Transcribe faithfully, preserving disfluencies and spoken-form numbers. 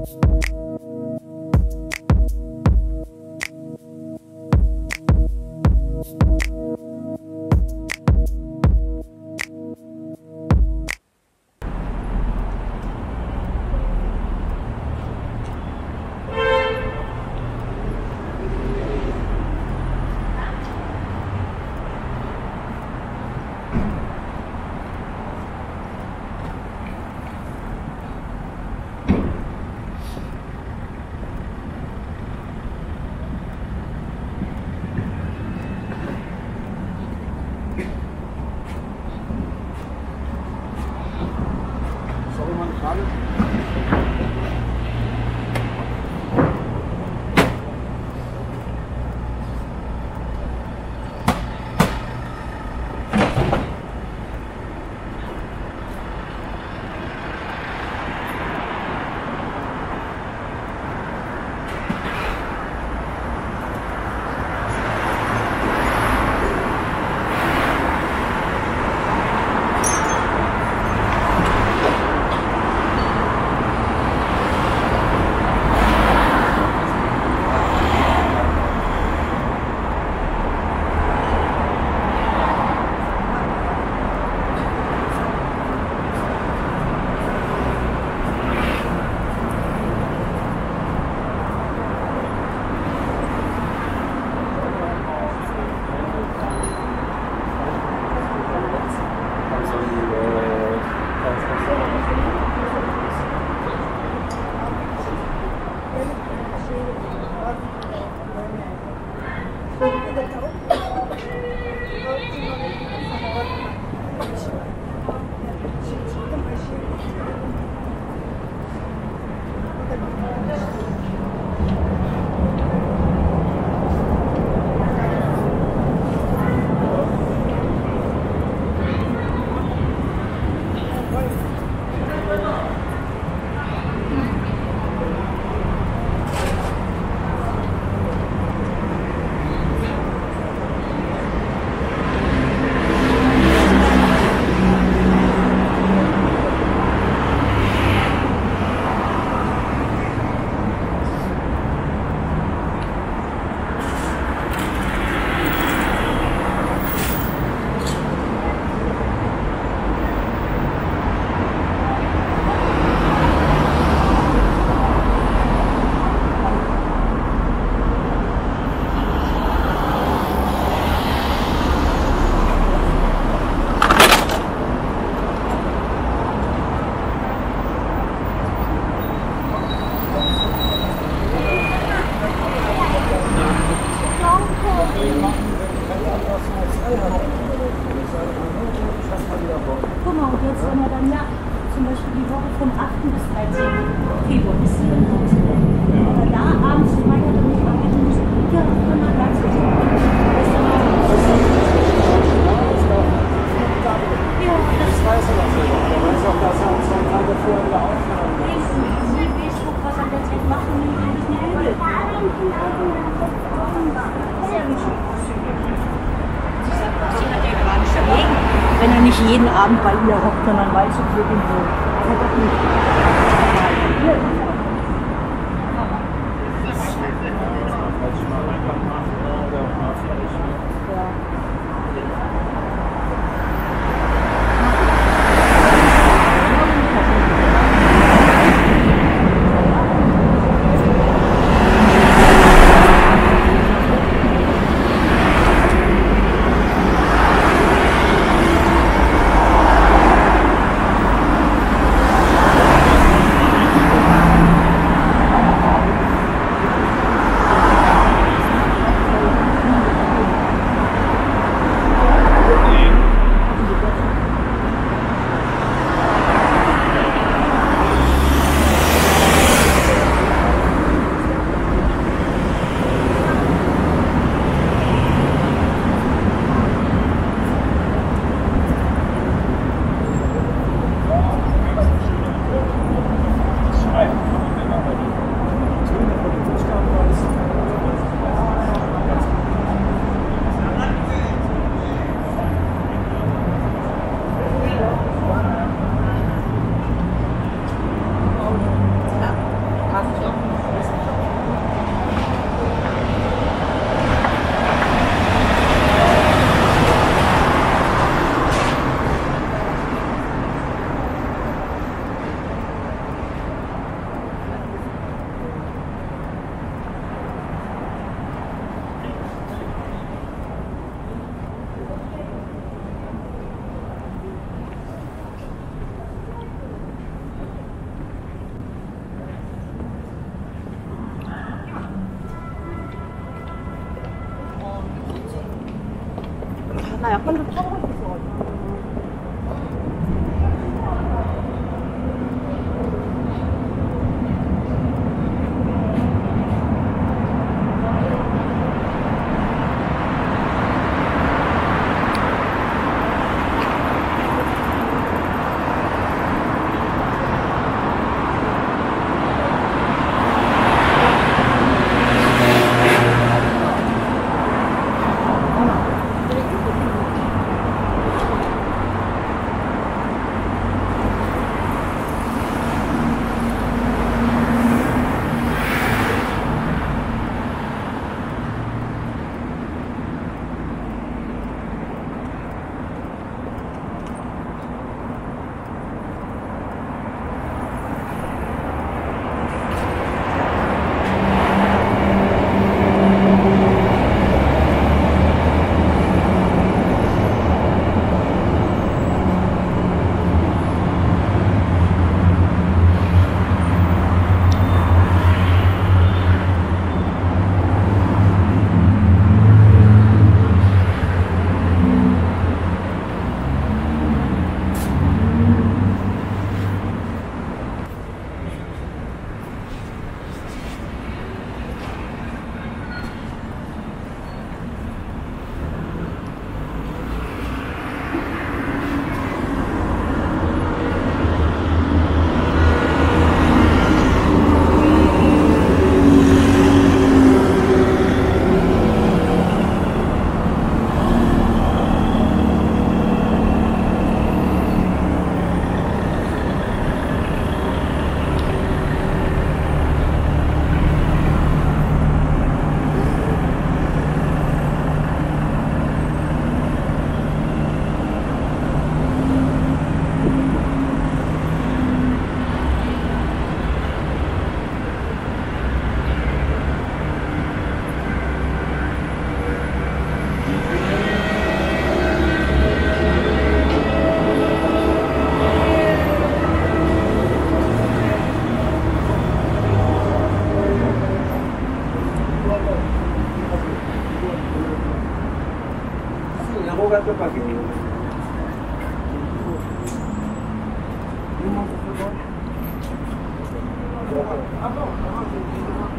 Guck mal, und jetzt, wenn er dann ja zum Beispiel die Woche vom achten bis dreizehnten Februar bis zu dem Haus. Wenn er da abends feiert und nicht arbeiten muss, ja, kann man ganz gut. Ja, das weiß er doch selber. Er weiß auch, dass er zwei Tage vorher wieder aufhören muss. Facebook, was er derzeit macht, und nicht ein bisschen übel. Das ist ja nicht so. Wenn er nicht jeden Abend bei ihr hockt, sondern weiß, okay, den so. Das hat doch nicht. 아, 약간 좀 차가워 있어가지고. Gato pakai ini mau